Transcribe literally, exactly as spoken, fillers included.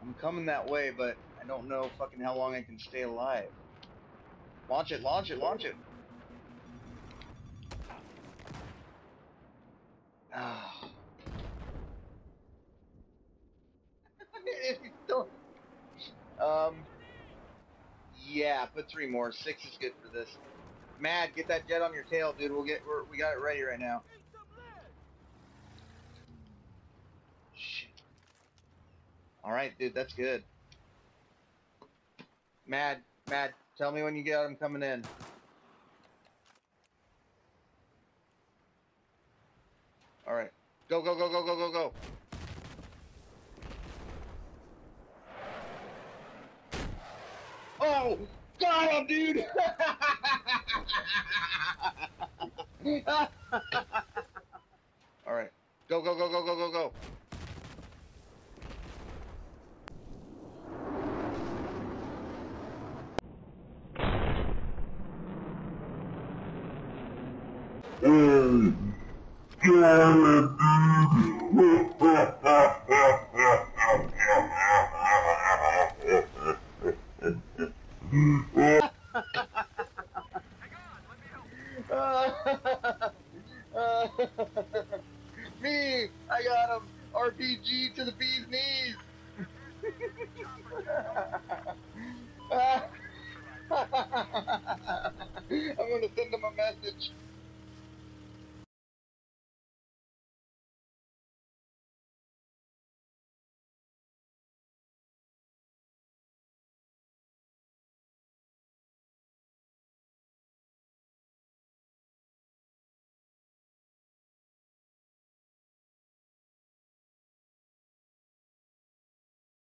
I'm coming that way, but I don't know fucking how long I can stay alive. Launch it, launch it, launch it. Ah. um. Yeah, put three more. Six is good for this. Mad, get that jet on your tail, dude. We'll get. We're, we got it ready right now. Shit. All right, dude. That's good. Mad, Mad. Tell me when you get them coming in. All right. Go, go, go, go, go, go, go. Oh, got him, dude. All right. Go, go, go, go, go, go, go. Hey, damn it, dude. Me, I got him. R P G to the bee's knees. I'm gonna send him a message.